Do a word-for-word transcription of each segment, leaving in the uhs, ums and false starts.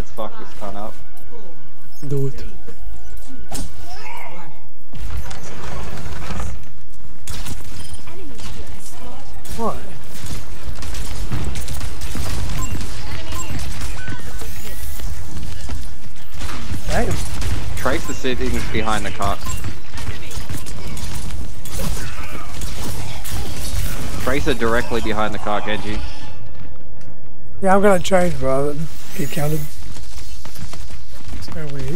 Let's fuck this cunt up. Do it. Why? Damn. Trace the settings behind the cart. Trace it directly behind the cart, Genji. Yeah, I'm gonna change, bro. Keep counted. So weird.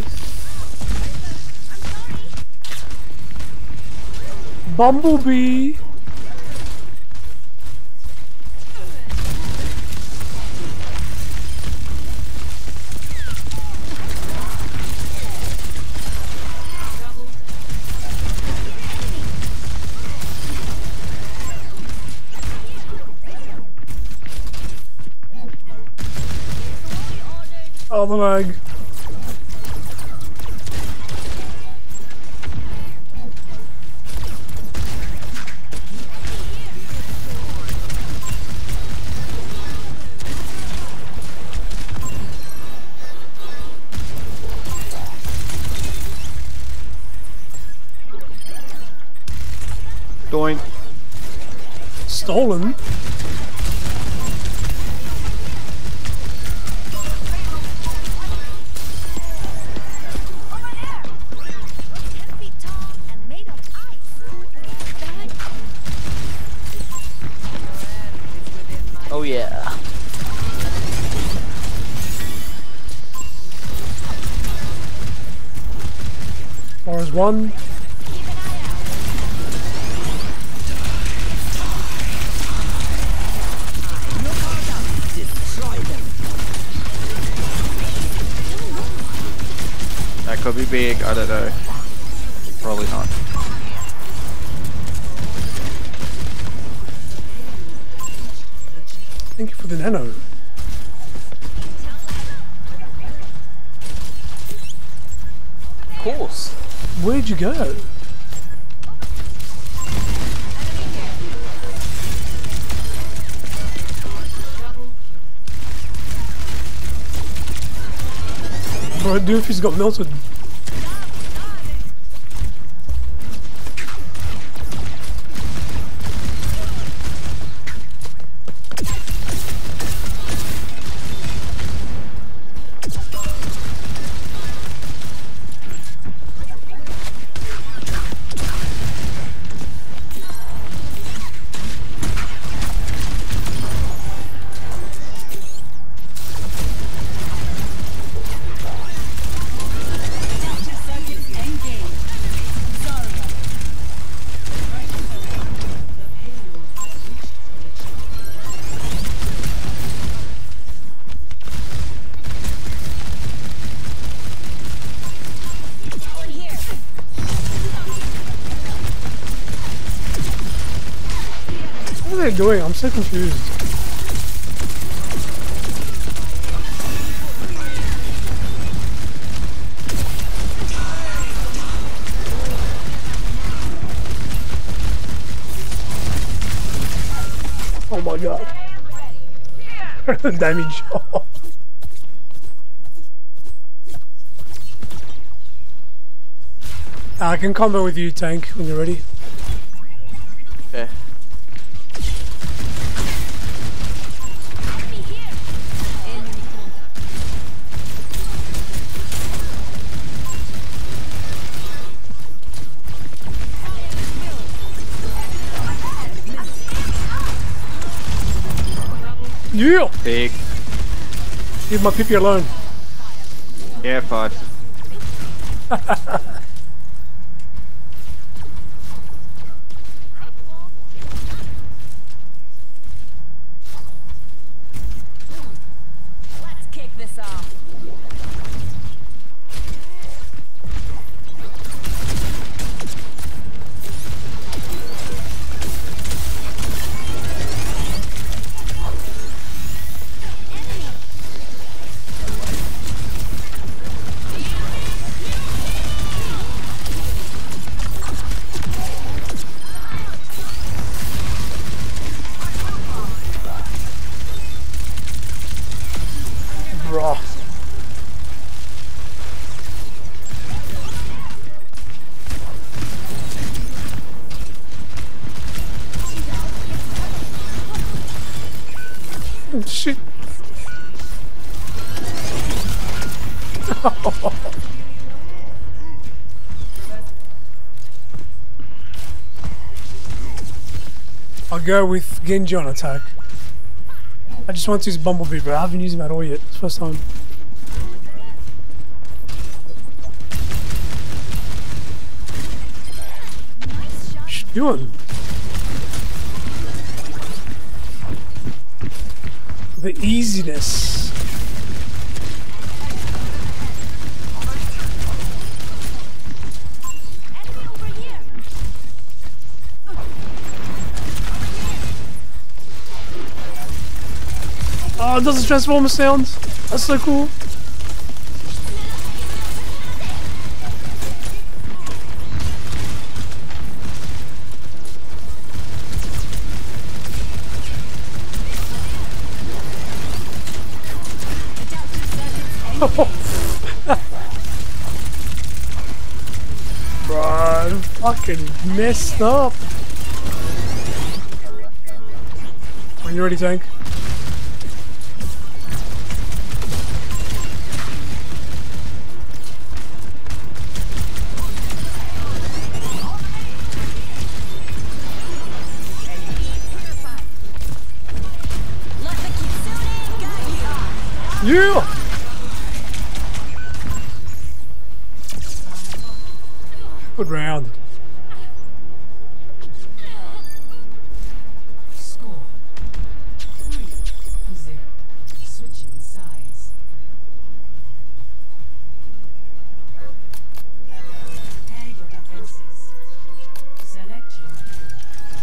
Bumblebee. Oh, the lag. Doink. Stolen? Oh yeah. Or is one? That could be big, I don't know. Probably not. Thank you for the nano. Of course. Where'd you go? Bro, Doofy's got melted. What are they doing? I'm so confused. Oh my god. Damage. I can combo with you, Tank, when you're ready. Okay. Yeah! Big. Leave my Pippi alone. Yeah, fudge. Let's kick this off. Bruh. I'll go with Genji on attack. I just want to use Bumblebee, but I haven't used him at all yet. It's the first time. What's she doing? The easiness. Oh, it does the Transformer sounds. That's so cool. Bro, fucking messed up. When you ready, tank? Yeah! Good round. Score three zero. Switching sides. Prepare your defenses. Select your hero.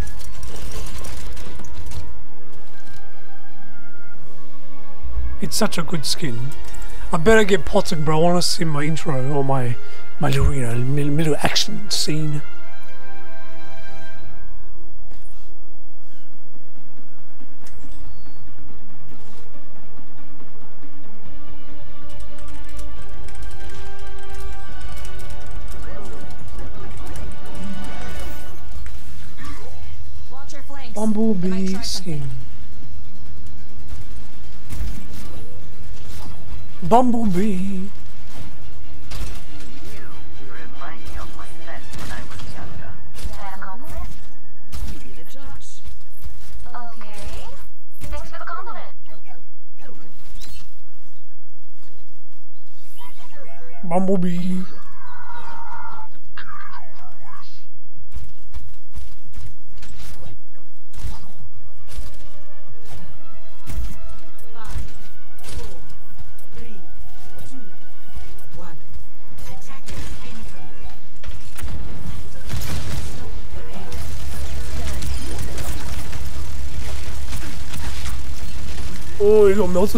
It's such a good skin. I better get potting, bro. I want to see my intro or my my little, you know, middle action scene. Watch your flanks. Bumblebee skin. Bumblebee. Bumblebee. Five, four, three, two, one. Attackers incoming. Oh, he got melted.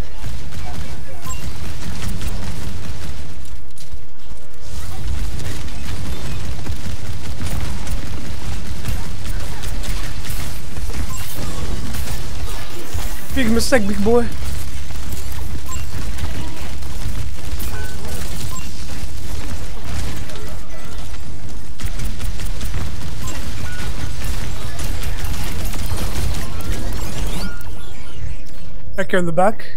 Big mistake, big boy. Echo in the back.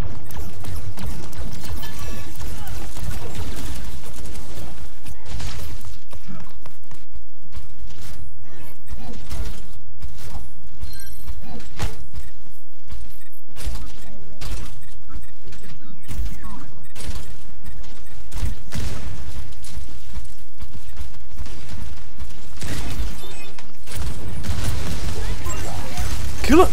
Kill it!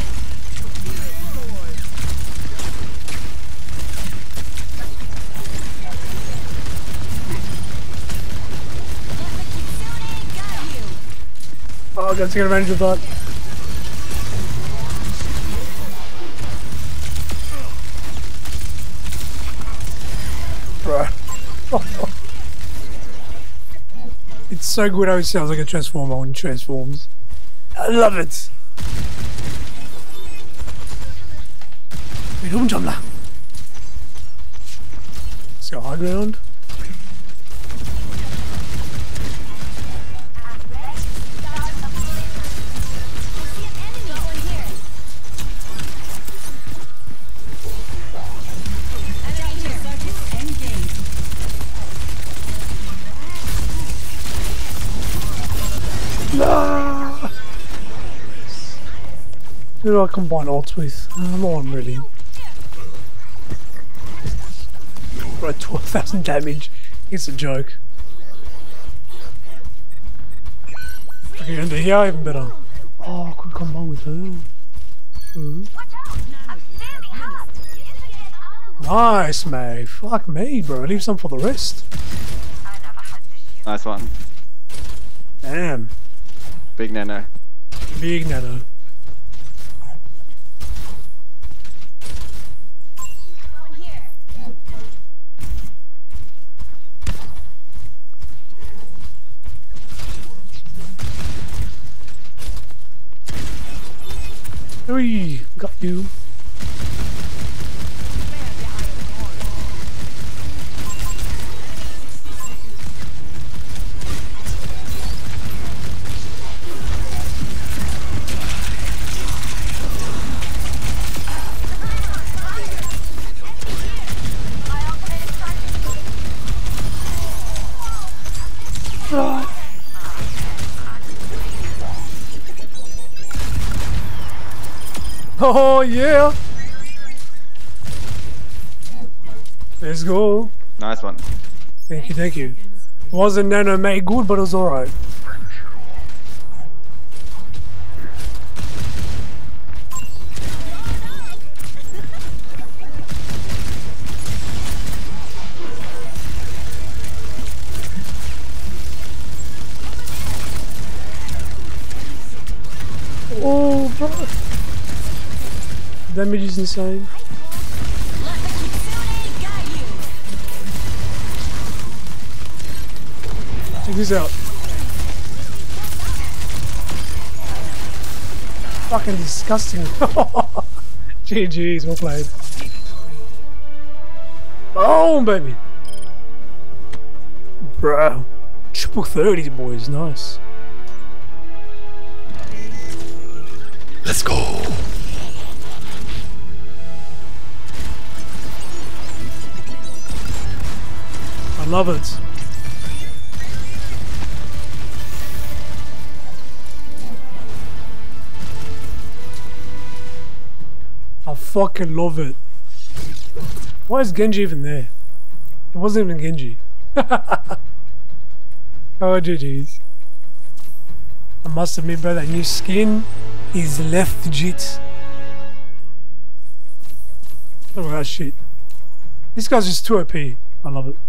Oh, I gotta take advantage of that. Bruh. It's so good how it sounds like a transformer when it transforms. I love it. Let's go high ground. Who do I combine ults with? Uh, no one really. Bro, twelve thousand damage. It's a joke. Okay, and here even better. Oh, I could combine with her. Ooh. Nice, mate. Fuck me, bro. Leave some for the rest. Nice one. Damn. Big nano. Big nano. Three. Got you. Oh yeah! Let's go. Nice one. Thank you, thank you. Wasn't nano made good, but it was alright. Oh, bro. Damage is insane. Check this out. Fucking disgusting. G G's, well played. Boom, baby. Bro. Triple thirty, boys. Nice. Let's go. I love it. I fucking love it. Why is Genji even there? It wasn't even Genji. Oh, G G's. I must admit, bro, that new skin is left legit. Look at that shit. This guy's just too O P. I love it.